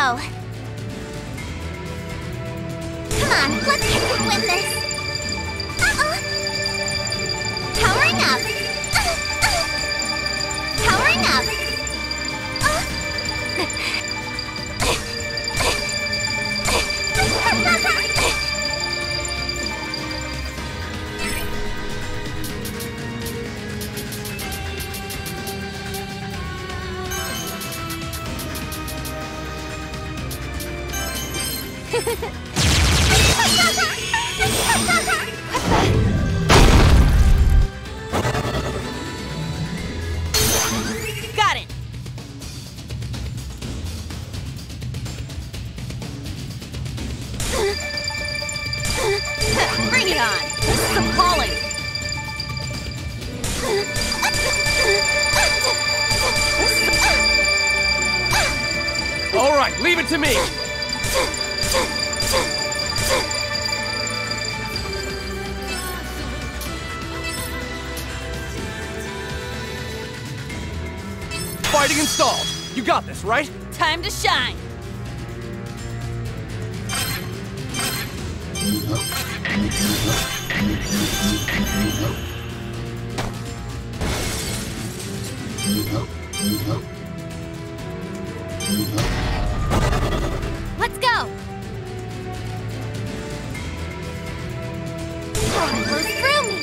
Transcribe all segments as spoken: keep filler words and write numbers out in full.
go! Come on, let's get to win this! Uh-oh! Powering up! Uh, uh. Powering up! Uh. Got it! Bring it on! This is appalling! All right, leave it to me! Fighting installed! You got this, right? Time to shine! Let's go! Power goes through me!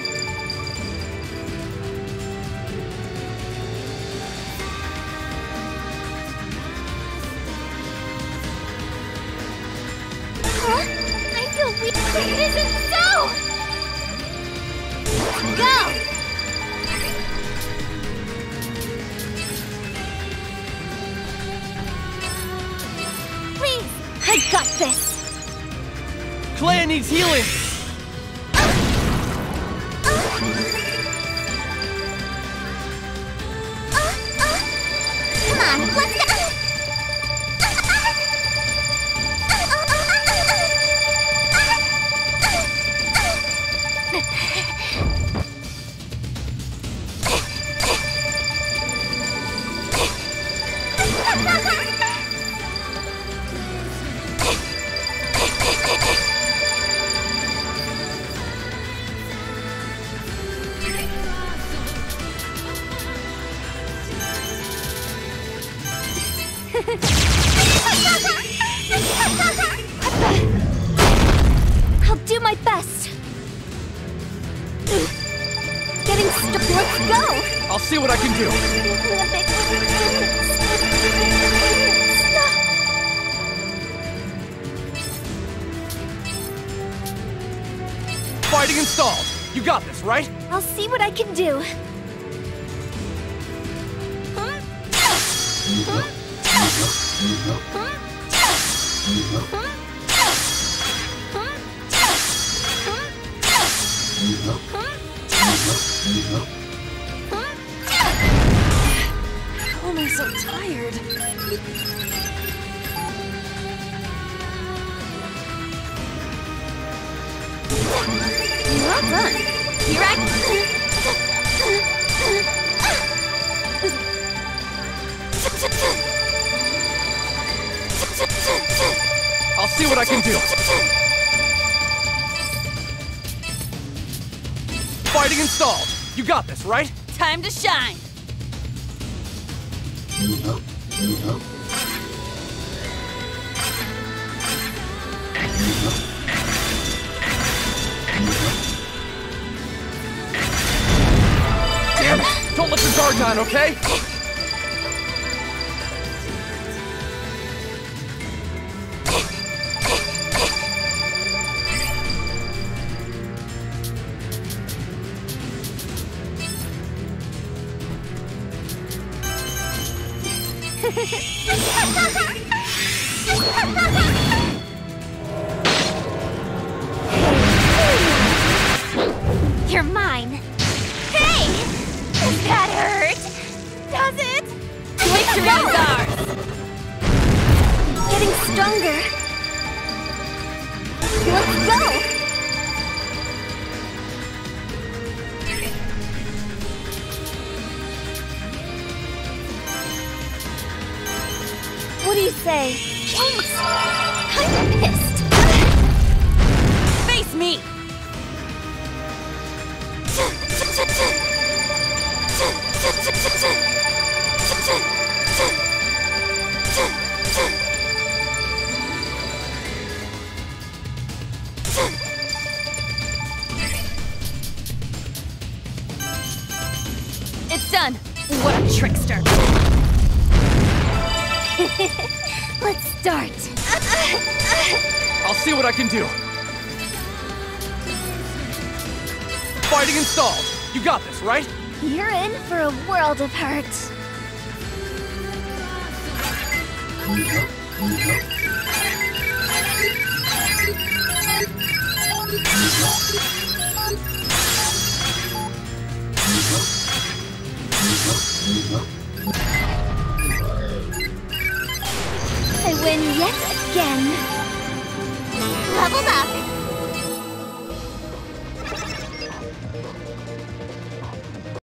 Huh? I feel weak, but it isn't so! Let's go! Please! I got this! Clea needs healing! Come on, let's go! I'll do my best. Getting stuck. Let's go. I'll see what I can do. Stop. Fighting installed! You got this, right? I'll see what I can do. Oh, I'm so tired. Well done. Here I I'll see what I can do. Fighting installed! You got this, right? Time to shine! Damn it! Don't let your guard down, okay? You're mine. Hey! Does that hurt? Does it? Victory is ours! Getting stronger. Let's go! What do you say? Oh trickster. Let's start. I'll see what I can do. Fighting installed. You got this, right? You're in for a world of hurt. I win yet again. Leveled